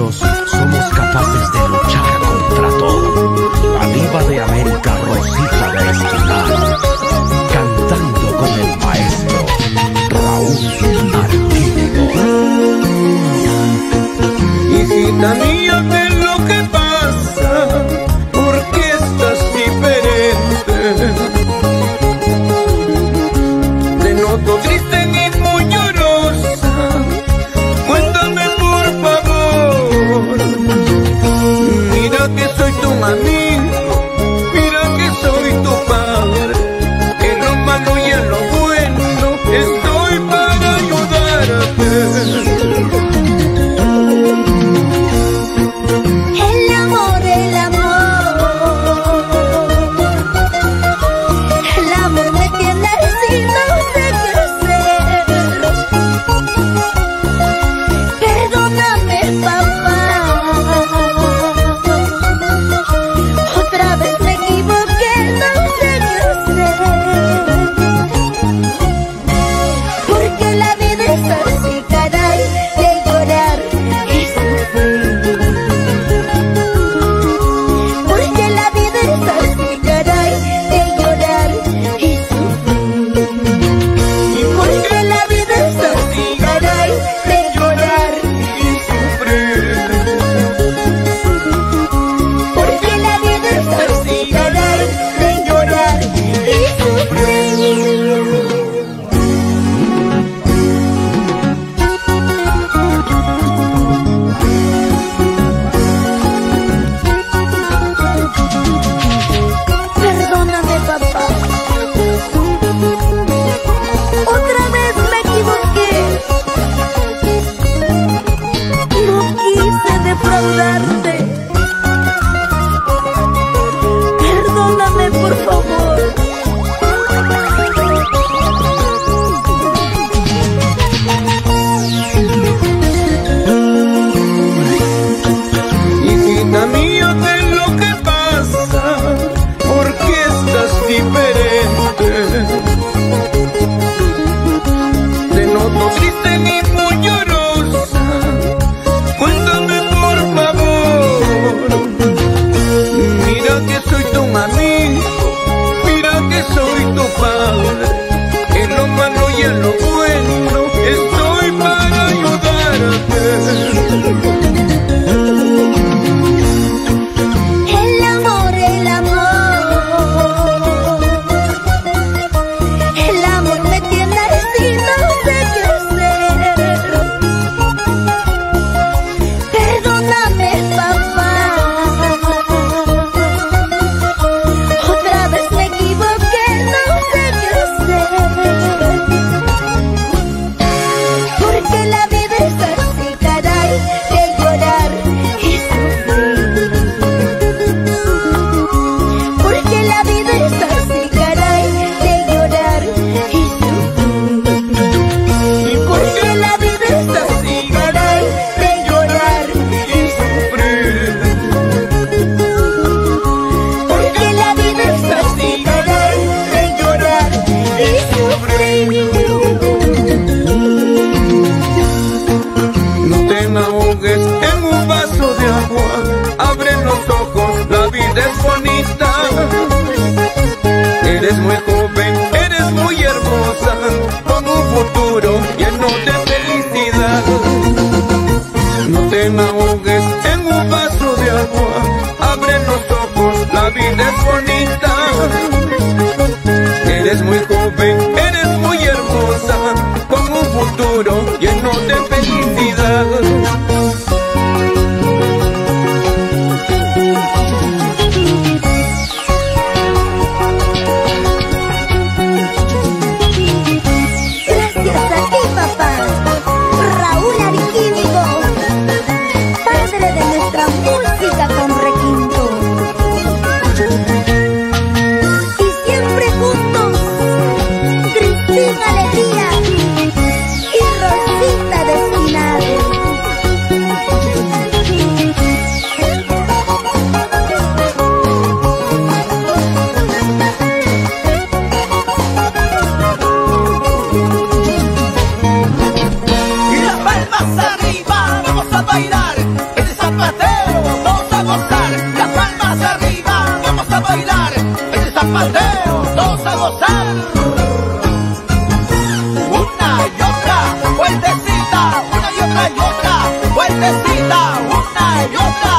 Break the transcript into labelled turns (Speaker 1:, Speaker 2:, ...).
Speaker 1: unidos somos capaces de luchar contra todo. La diva de América, Rosita de Esquital, cantando con el maestro Raúl Arquímedes.
Speaker 2: Hijita mía, ¿qué es lo que pasa? ¿Por qué estás diferente? Te noto triste y muy llorosa. Cuéntame por favor. Mira que soy tu amigo, mira que soy tu padre. En lo malo y en lo bueno estoy para ayudarte.
Speaker 3: Perdóname, por favor.
Speaker 2: Hijita mía, ¿qué es lo que pasa? ¿Por qué estás diferente? Te noto triste y muy llorosa. Cuéntame por favor. Mira que soy tu amigo, mira que soy tu padre. En lo malo y en lo bueno estoy para ayudarte. En un vaso de agua, abre los ojos, la vida es bonita. Eres muy joven, eres muy hermosa, con un futuro lleno de felicidad. No te ahogues en un vaso de agua, abre los ojos, la vida es bonita. Eres muy joven, eres muy hermosa, con un futuro lleno de felicidad.
Speaker 3: Gracias a ti, papá. Raúl Arquímedes.
Speaker 4: suavecita, una y otra.